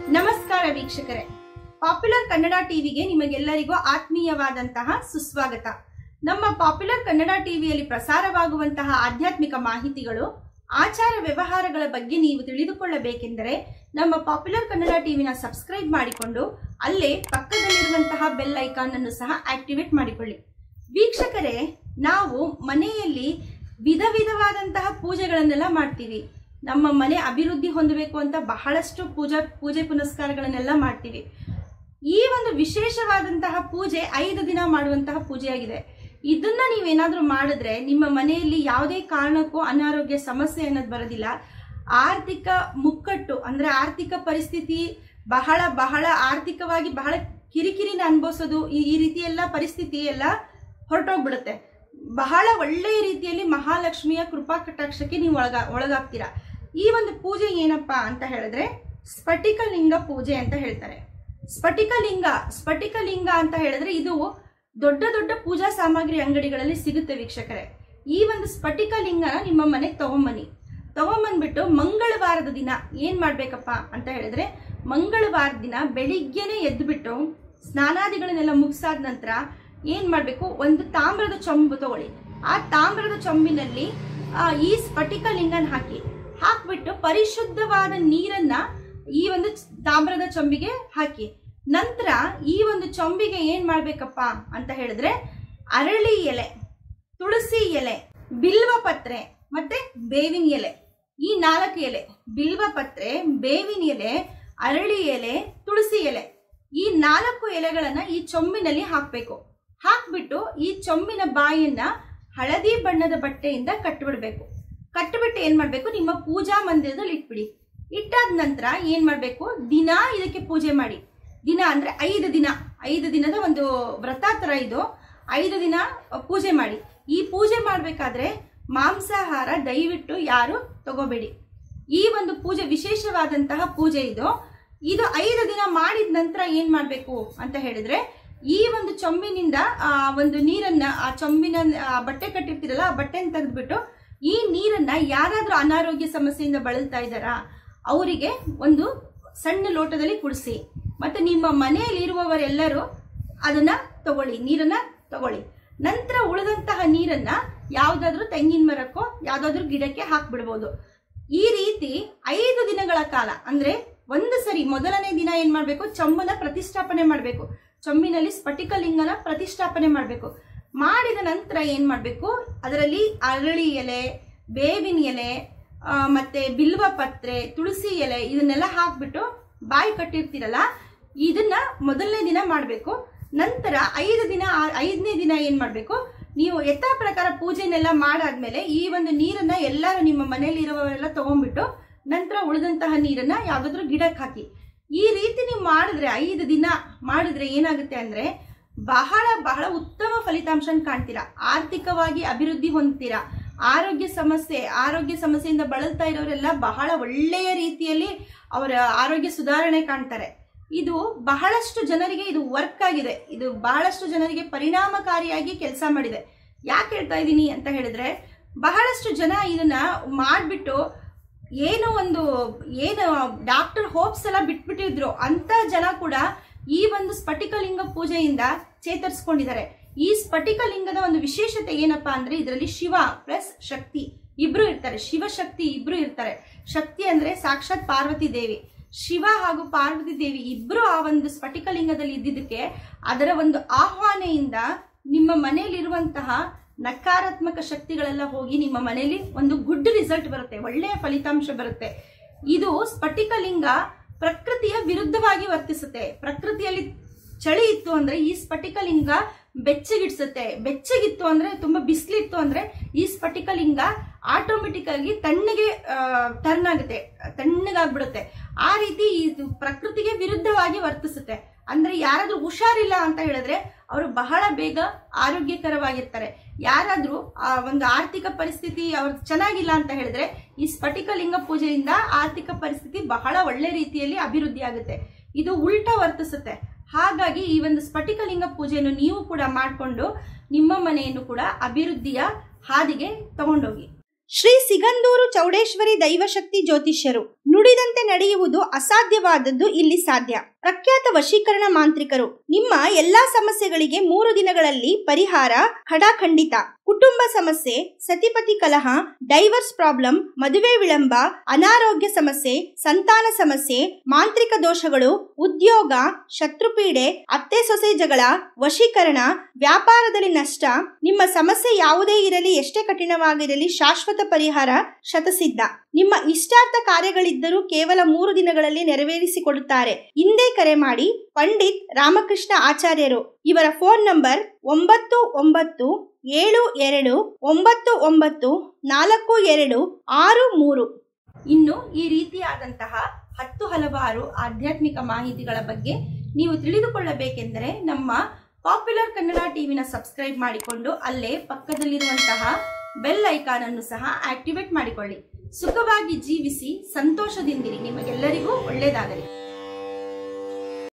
ನಮಸ್ಕಾರ ವೀಕ್ಷಕರೇ, ಪಾಪ್ಯುಲರ್ ಕನ್ನಡ ಟಿವಿಗೆ ನಿಮಗೆಲ್ಲರಿಗೂ ಆತ್ಮೀಯವಾದಂತಹ ಸುಸ್ವಾಗತ. ನಮ್ಮ ಪಾಪ್ಯುಲರ್ ಕನ್ನಡ ಟಿವಿಯಲ್ಲಿ ಪ್ರಸಾರವಾಗುವಂತಹ ಆಧ್ಯಾತ್ಮಿಕ ಮಾಹಿತಿಗಳು, ಆಚಾರ ವ್ಯವಹಾರಗಳ ಬಗ್ಗೆ ನೀವು ತಿಳಿದುಕೊಳ್ಳಬೇಕೆಂದರೆ ನಮ್ಮ ಪಾಪ್ಯುಲರ್ ಕನ್ನಡ ಟಿವಿನ ಸಬ್ಸ್ಕ್ರೈಬ್ ಮಾಡಿಕೊಂಡು ಅಲ್ಲೇ ಪಕ್ಕದಲ್ಲಿರುವಂತಹ ಬೆಲ್ ಐಕಾನ್ ಅನ್ನು ಸಹ ಆಕ್ಟಿವೇಟ್ ಮಾಡಿಕೊಳ್ಳಿ. ವೀಕ್ಷಕರೇ, ನಾವು ಮನೆಯಲ್ಲಿ ವಿಧ ವಿಧವಾದಂತಹ ಪೂಜೆಗಳನ್ನೆಲ್ಲ ಮಾಡ್ತೀವಿ. ನಮ್ಮ ಮನೆ ಅಭಿವೃದ್ಧಿ ಹೊಂದಬೇಕು ಅಂತ ಬಹಳಷ್ಟು ಪೂಜೆ ಪುನಸ್ಕಾರಗಳನ್ನೆಲ್ಲ ಮಾಡ್ತೀವಿ. ಈ ಒಂದು ವಿಶೇಷವಾದಂತಹ ಪೂಜೆ 5 ದಿನ ಮಾಡುವಂತಹ ಪೂಜೆಯಾಗಿದೆ. ಇದನ್ನ ನೀವೇನಾದ್ರೂ ಮಾಡಿದ್ರೆ ನಿಮ್ಮ ಮನೆಯಲ್ಲಿ ಯಾವುದೇ ಕಾರಣಕ್ಕೂ ಅನಾರೋಗ್ಯ ಸಮಸ್ಯೆ ಅನ್ನೋದು ಬರೋದಿಲ್ಲ. ಆರ್ಥಿಕ ಮುಕ್ಕಟ್ಟು ಅಂದ್ರೆ ಆರ್ಥಿಕ ಪರಿಸ್ಥಿತಿ ಬಹಳ ಆರ್ಥಿಕವಾಗಿ ಬಹಳ ಕಿರಿಕಿರಿನ ಅನುಭವಿಸೋದು, ಈ ರೀತಿ ಎಲ್ಲ ಪರಿಸ್ಥಿತಿ ಎಲ್ಲ ಹೊರಟೋಗ್ಬಿಡುತ್ತೆ. ಬಹಳ ಒಳ್ಳೆಯ ರೀತಿಯಲ್ಲಿ ಮಹಾಲಕ್ಷ್ಮಿಯ ಕೃಪಾ ಕಟಾಕ್ಷಕ್ಕೆ ನೀವು ಒಳಗಾಗ್ತೀರಾ. ಈ ಒಂದು ಪೂಜೆ ಏನಪ್ಪಾ ಅಂತ ಹೇಳಿದ್ರೆ ಸ್ಫಟಿಕಲಿಂಗ ಪೂಜೆ ಅಂತ ಹೇಳ್ತಾರೆ. ಸ್ಫಟಿಕಲಿಂಗ ಅಂತ ಹೇಳಿದ್ರೆ ಇದು ದೊಡ್ಡ ದೊಡ್ಡ ಪೂಜಾ ಸಾಮಗ್ರಿ ಅಂಗಡಿಗಳಲ್ಲಿ ಸಿಗುತ್ತೆ ವೀಕ್ಷಕರೇ. ಈ ಒಂದು ಸ್ಫಟಿಕಲಿಂಗನ ನಿಮ್ಮ ಮನೆಗೆ ತಗೊಂಬಂದ್ಬಿಟ್ಟು ಮಂಗಳವಾರದ ದಿನ ಏನ್ ಮಾಡ್ಬೇಕಪ್ಪ ಅಂತ ಹೇಳಿದ್ರೆ, ಮಂಗಳವಾರದ ದಿನ ಬೆಳಿಗ್ಗೆನೆ ಎದ್ದುಬಿಟ್ಟು ಸ್ನಾನಾದಿಗಳನ್ನೆಲ್ಲ ಮುಗಿಸಾದ ನಂತರ ಏನ್ ಮಾಡ್ಬೇಕು, ಒಂದು ತಾಮ್ರದ ಚೊಂಬು ತಗೊಳ್ಳಿ. ಆ ತಾಮ್ರದ ಚೊಂಬಿನಲ್ಲಿ ಈ ಸ್ಫಟಿಕಲಿಂಗನ ಹಾಕ್ಬಿಟ್ಟು ಪರಿಶುದ್ಧವಾದ ನೀರನ್ನ ಈ ಒಂದು ತಾಮ್ರದ ಚೊಂಬಿಗೆ ಹಾಕಿ, ನಂತರ ಈ ಒಂದು ಚೊಂಬಿಗೆ ಏನ್ ಮಾಡ್ಬೇಕಪ್ಪ ಅಂತ ಹೇಳಿದ್ರೆ ಅರಳಿ ಎಲೆ, ತುಳಸಿ ಎಲೆ, ಬಿಲ್ವ ಪತ್ರೆ ಮತ್ತೆ ಬೇವಿನ ಎಲೆ, ಈ 4 ಎಲೆ, ಬಿಲ್ವ ಪತ್ರೆ, ಬೇವಿನ ಎಲೆ, ಅರಳಿ ಎಲೆ, ತುಳಸಿ ಎಲೆ, ಈ 4 ಎಲೆಗಳನ್ನ ಈ ಚೊಂಬಿನಲ್ಲಿ ಹಾಕ್ಬಿಟ್ಟು ಈ ಚೊಂಬಿನ ಬಾಯನ್ನ ಹಳದಿ ಬಣ್ಣದ ಬಟ್ಟೆಯಿಂದ ಕಟ್ಟಿಬಿಟ್ಟು ಏನ್ ಮಾಡ್ಬೇಕು, ನಿಮ್ಮ ಪೂಜಾ ಮಂದಿರದಲ್ಲಿ ಇಟ್ಟಾದ ನಂತರ ಏನ್ ಮಾಡ್ಬೇಕು, ದಿನ ಇದಕ್ಕೆ ಪೂಜೆ ಮಾಡಿ. ದಿನ ಅಂದ್ರೆ 5 ದಿನದ ಒಂದು ವ್ರತ ತರ ಇದು. 5 ದಿನ ಪೂಜೆ ಮಾಡಿ. ಈ ಪೂಜೆ ಮಾಡ್ಬೇಕಾದ್ರೆ ಮಾಂಸಾಹಾರ ದಯವಿಟ್ಟು ಯಾರು ತಗೋಬೇಡಿ. ಈ ಒಂದು ಪೂಜೆ ವಿಶೇಷವಾದಂತಹ ಪೂಜೆ ಇದು. 5 ದಿನ ಮಾಡಿದ ನಂತರ ಏನ್ ಮಾಡ್ಬೇಕು ಅಂತ ಹೇಳಿದ್ರೆ, ಈ ಒಂದು ಚೊಂಬಿನಿಂದ ಒಂದು ನೀರನ್ನ, ಆ ಚೊಂಬಿನ ಬಟ್ಟೆ ಕಟ್ಟಿರ್ತೀರಲ್ಲ, ಆ ಬಟ್ಟೆನ ತೆಗೆದ್ಬಿಟ್ಟು ಈ ನೀರನ್ನ ಯಾರಾದ್ರೂ ಅನಾರೋಗ್ಯ ಸಮಸ್ಯೆಯಿಂದ ಬಳಲ್ತಾ ಇದ್ದಾರಾ ಅವರಿಗೆ ಒಂದು ಸಣ್ಣ ಲೋಟದಲ್ಲಿ ಕುಡಿಸಿ. ಮತ್ತೆ ನಿಮ್ಮ ಮನೆಯಲ್ಲಿ ಇರುವವರೆಲ್ಲರೂ ಅದನ್ನ ನೀರನ್ನ ತಗೊಳ್ಳಿ. ನಂತರ ಉಳಿದಂತಹ ನೀರನ್ನ ಯಾವ್ದಾದ್ರು ತೆಂಗಿನ ಮರಕ್ಕೋ ಯಾವ್ದಾದ್ರು ಗಿಡಕ್ಕೆ ಹಾಕ್ಬಿಡ್ಬೋದು. ಈ ರೀತಿ 5 ದಿನಗಳ ಕಾಲ, ಅಂದ್ರೆ ಒಂದು ಸರಿ ಮೊದಲನೇ ದಿನ ಏನ್ ಮಾಡ್ಬೇಕು, ಚೊಂಬನ ಪ್ರತಿಷ್ಠಾಪನೆ ಮಾಡ್ಬೇಕು. ಚೊಂಬಿನಲ್ಲಿ ಸ್ಫಟಿಕಲಿಂಗನ ಪ್ರತಿಷ್ಠಾಪನೆ ಮಾಡ್ಬೇಕು. ಮಾಡಿದ ನಂತರ ಏನ್ ಮಾಡ್ಬೇಕು, ಅದರಲ್ಲಿ ಅರಳಿ ಎಲೆ, ಬೇವಿನ ಎಲೆ, ಮತ್ತೆ ಬಿಲ್ವ ಪತ್ರೆ, ತುಳಸಿ ಎಲೆ ಇದನ್ನೆಲ್ಲ ಹಾಕ್ಬಿಟ್ಟು ಬಾಯಿ ಕಟ್ಟಿರ್ತೀರಲ್ಲ, ಇದನ್ನ ಮೊದಲನೇ ದಿನ ಮಾಡ್ಬೇಕು. ನಂತರ 5ನೇ ದಿನ ಏನ್ ಮಾಡ್ಬೇಕು, ನೀವು ಯಥಾ ಪ್ರಕಾರ ಪೂಜೆನೆಲ್ಲ ಮಾಡಾದ್ಮೇಲೆ ಈ ಒಂದು ನೀರನ್ನ ಎಲ್ಲರೂ ನಿಮ್ಮ ಮನೆಯಲ್ಲಿ ಇರುವವರೆಲ್ಲ ತಗೊಂಡ್ಬಿಟ್ಟು ನಂತರ ಉಳಿದಂತಹ ನೀರನ್ನ ಯಾವ್ದಾದ್ರು ಗಿಡಕ್ಕೆ ಹಾಕಿ. ಈ ರೀತಿ ನೀವು ಮಾಡಿದ್ರೆ 5 ದಿನ ಮಾಡಿದ್ರೆ ಏನಾಗುತ್ತೆ ಅಂದ್ರೆ ಬಹಳ ಉತ್ತಮ ಫಲಿತಾಂಶ ಕಾಣ್ತೀರಾ. ಆರ್ಥಿಕವಾಗಿ ಅಭಿವೃದ್ಧಿ ಹೊಂದ್ತೀರಾ. ಆರೋಗ್ಯ ಸಮಸ್ಯೆಯಿಂದ ಬಳಲ್ತಾ ಇರೋರೆಲ್ಲ ಬಹಳ ಒಳ್ಳೆಯ ರೀತಿಯಲ್ಲಿ ಅವರ ಆರೋಗ್ಯ ಸುಧಾರಣೆ ಕಾಣ್ತಾರೆ. ಇದು ಬಹಳಷ್ಟು ಜನರಿಗೆ ಇದು ವರ್ಕ್ ಆಗಿದೆ. ಇದು ಬಹಳಷ್ಟು ಜನರಿಗೆ ಪರಿಣಾಮಕಾರಿಯಾಗಿ ಕೆಲಸ ಮಾಡಿದೆ. ಯಾಕೆ ಹೇಳ್ತಾ ಇದ್ದೀನಿ ಅಂತ ಹೇಳಿದ್ರೆ, ಬಹಳಷ್ಟು ಜನ ಇದನ್ನ ಮಾಡ್ಬಿಟ್ಟು ಏನು ಡಾಕ್ಟರ್ ಹೋಪ್ಸ್ ಎಲ್ಲ ಬಿಟ್ಬಿಟ್ಟಿದ್ರು ಅಂತ ಜನ ಕೂಡ ಈ ಒಂದು ಸ್ಫಟಿಕಲಿಂಗ ಪೂಜೆಯಿಂದ ಚೇತರಿಸ್ಕೊಂಡಿದ್ದಾರೆ. ಈ ಸ್ಫಟಿಕಲಿಂಗದ ಒಂದು ವಿಶೇಷತೆ ಏನಪ್ಪಾ ಅಂದ್ರೆ, ಇದರಲ್ಲಿ ಶಿವ ಪ್ಲಸ್ ಶಕ್ತಿ ಇಬ್ರು ಇರ್ತಾರೆ. ಶಿವಶಕ್ತಿ ಇಬ್ರು ಇರ್ತಾರೆ. ಶಕ್ತಿ ಅಂದ್ರೆ ಸಾಕ್ಷಾತ್ ಪಾರ್ವತಿ ದೇವಿ. ಶಿವ ಹಾಗೂ ಪಾರ್ವತಿ ದೇವಿ ಇಬ್ರು ಆ ಒಂದು ಸ್ಫಟಿಕಲಿಂಗದಲ್ಲಿ ಇದ್ದಿದ್ದಕ್ಕೆ ಅದರ ಒಂದು ಆಹ್ವಾನೆಯಿಂದ ನಿಮ್ಮ ಮನೆಯಲ್ಲಿರುವಂತಹ ನಕಾರಾತ್ಮಕ ಶಕ್ತಿಗಳೆಲ್ಲ ಹೋಗಿ ನಿಮ್ಮ ಮನೆಯಲ್ಲಿ ಒಂದು ಗುಡ್ ರಿಸಲ್ಟ್ ಬರುತ್ತೆ, ಒಳ್ಳೆಯ ಫಲಿತಾಂಶ ಬರುತ್ತೆ. ಇದು ಸ್ಫಟಿಕಲಿಂಗ ಪ್ರಕೃತಿಯ ವಿರುದ್ಧವಾಗಿ ವರ್ತಿಸುತ್ತೆ. ಪ್ರಕೃತಿಯಲ್ಲಿ ಚಳಿ ಇತ್ತು ಅಂದ್ರೆ ಈ ಸ್ಫಟಿಕಲಿಂಗ ಬೆಚ್ಚಗಿತ್ತು ಅಂದ್ರೆ ತುಂಬಾ ಬಿಸಿಲಿತ್ತು ಅಂದ್ರೆ ಈ ಸ್ಫಟಿಕಲಿಂಗ ಆಟೋಮೆಟಿಕ್ ಆಗಿ ತಣ್ಣಗಾಗ್ಬಿಡುತ್ತೆ. ಆ ರೀತಿ ಇದು ಪ್ರಕೃತಿಗೆ ವಿರುದ್ಧವಾಗಿ ವರ್ತಿಸುತ್ತೆ. ಅಂದ್ರೆ ಯಾರಾದ್ರೂ ಹುಷಾರಿಲ್ಲ ಅಂತ ಹೇಳಿದ್ರೆ ಅವರು ಬಹಳ ಬೇಗ ಆರೋಗ್ಯಕರವಾಗಿರ್ತಾರೆ. ಯಾರಾದ್ರೂ ಒಂದು ಆರ್ಥಿಕ ಪರಿಸ್ಥಿತಿ ಅವ್ರ ಚೆನ್ನಾಗಿಲ್ಲ ಅಂತ ಹೇಳಿದ್ರೆ ಈ ಸ್ಫಟಿಕಲಿಂಗ ಪೂಜೆಯಿಂದ ಆರ್ಥಿಕ ಪರಿಸ್ಥಿತಿ ಬಹಳ ಒಳ್ಳೆ ರೀತಿಯಲ್ಲಿ ಅಭಿವೃದ್ಧಿ ಆಗುತ್ತೆ. ಇದು ಉಲ್ಟಾ ವರ್ತಿಸುತ್ತೆ. ಹಾಗಾಗಿ ಈ ಒಂದು ಸ್ಫಟಿಕಲಿಂಗ ಪೂಜೆಯನ್ನು ನೀವು ಕೂಡ ಮಾಡಿಕೊಂಡು ನಿಮ್ಮ ಮನೆಯನ್ನು ಕೂಡ ಅಭಿವೃದ್ಧಿಯ ಹಾದಿಗೆ ತಗೊಂಡೋಗಿ. ಶ್ರೀ ಸಿಗಂದೂರು ಚೌಡೇಶ್ವರಿ ದೈವಶಕ್ತಿ ಜ್ಯೋತಿಷ್ಯರು ನುಡಿ ನುಡಿದಂತೆ ನಡೆಯುವುದು ಅಸಾಧ್ಯವಾದದ್ದು ಇಲ್ಲಿ ಸಾಧ್ಯ. ಪ್ರಖ್ಯಾತ ವಶೀಕರಣ ಮಾಂತ್ರಿಕರು. ನಿಮ್ಮ ಎಲ್ಲಾ ಸಮಸ್ಯೆಗಳಿಗೆ 3 ದಿನಗಳಲ್ಲಿ ಪರಿಹಾರ ಖಡಾಖಂಡಿತ. ಕುಟುಂಬ ಸಮಸ್ಯೆ, ಸತಿಪತಿ ಕಲಹ, ಡೈವರ್ಸ್ ಪ್ರಾಬ್ಲಮ್, ಮದುವೆ ವಿಳಂಬ, ಅನಾರೋಗ್ಯ ಸಮಸ್ಯೆ, ಸಂತಾನ ಸಮಸ್ಯೆ, ಮಾಂತ್ರಿಕ ದೋಷಗಳು, ಉದ್ಯೋಗ, ಶತ್ರುಪೀಡೆ, ಅತ್ತೆ ಸೊಸೆ ಜಗಳ, ವಶೀಕರಣ, ವ್ಯಾಪಾರದಲ್ಲಿ ನಷ್ಟ. ನಿಮ್ಮ ಸಮಸ್ಯೆ ಯಾವುದೇ ಇರಲಿ, ಎಷ್ಟೇ ಕಠಿಣವಾಗಿರಲಿ, ಶಾಶ್ವತ ಪರಿಹಾರ ಶತಸಿದ್ಧ. ನಿಮ್ಮ ಇಷ್ಟಾರ್ಥ ಕಾರ್ಯಗಳಿದ್ದರೂ ಕೇವಲ 3 ದಿನಗಳಲ್ಲಿ ನೆರವೇರಿಸಿಕೊಡುತ್ತಾರೆ. ಹಿಂದೆ ಕರೆ ಮಾಡಿ. ಪಂಡಿತ್ ರಾಮಕೃಷ್ಣ ಆಚಾರ್ಯರು. ಇವರ ಫೋನ್ ನಂಬರ್ 9972994263. ಇನ್ನು ಈ ರೀತಿಯಾದಂತಹ 10 ಹಲವಾರು ಆಧ್ಯಾತ್ಮಿಕ ಮಾಹಿತಿಗಳ ಬಗ್ಗೆ ನೀವು ತಿಳಿದುಕೊಳ್ಳಬೇಕೆಂದರೆ ನಮ್ಮ ಪಾಪ್ಯುಲರ್ ಕನ್ನಡ ಟಿವಿನ ಸಬ್ಸ್ಕ್ರೈಬ್ ಮಾಡಿಕೊಂಡು ಅಲ್ಲೇ ಪಕ್ಕದಲ್ಲಿರುವಂತಹ ಬೆಲ್ ಐಕಾನ್ ಅನ್ನು ಸಹ ಆಕ್ಟಿವೇಟ್ ಮಾಡಿಕೊಳ್ಳಿ. ಸುಖವಾಗಿ ಜೀವಿಸಿ ಸಂತೋಷದಿಂದಿರಿ. ನಿಮಗೆಲ್ಲರಿಗೂ ಒಳ್ಳೆಯದಾಗಲಿ.